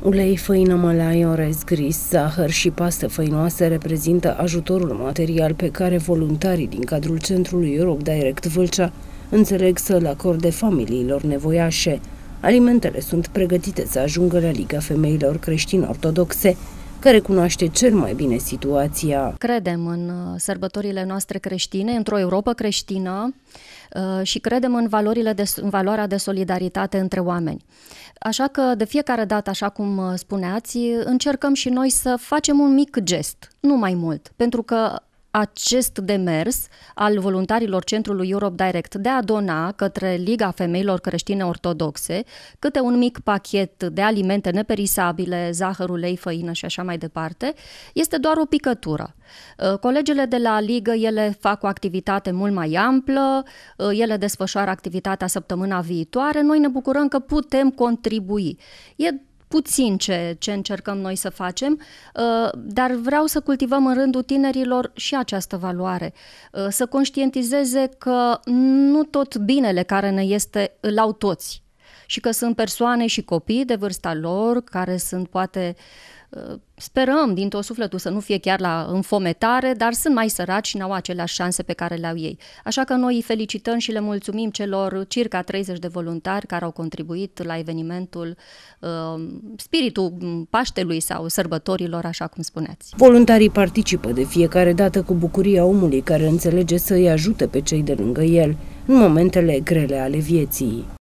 Ulei, făină, mălai, orez gris, zahăr și paste făinoase reprezintă ajutorul material pe care voluntarii din cadrul Centrului Europe Direct Vâlcea înțeleg să-l acorde familiilor nevoiașe. Alimentele sunt pregătite să ajungă la Liga Femeilor Creștine-Ortodoxe, care cunoaște cel mai bine situația. Credem în sărbătorile noastre creștine, într-o Europă creștină și credem în valoarea de solidaritate între oameni. Așa că de fiecare dată, așa cum spuneați, încercăm și noi să facem un mic gest, nu mai mult, pentru că acest demers al voluntarilor Centrului Europe Direct de a dona către Liga Femeilor Creștine Ortodoxe câte un mic pachet de alimente neperisabile, zahăr, ulei, făină și așa mai departe, este doar o picătură. Colegele de la Ligă, ele fac o activitate mult mai amplă, ele desfășoară activitatea săptămâna viitoare, noi ne bucurăm că putem contribui. E puțin ce încercăm noi să facem, dar vreau să cultivăm în rândul tinerilor și această valoare, să conștientizeze că nu tot binele care ne este îl au toți și că sunt persoane și copii de vârsta lor care sunt poate, sperăm din tot sufletul să nu fie chiar la înfometare, dar sunt mai săraci și n-au aceleași șanse pe care le-au ei. Așa că noi îi felicităm și le mulțumim celor circa 30 de voluntari care au contribuit la evenimentul spiritul Paștelui sau sărbătorilor, așa cum spuneați. Voluntarii participă de fiecare dată cu bucuria omului care înțelege să îi ajute pe cei de lângă el în momentele grele ale vieții.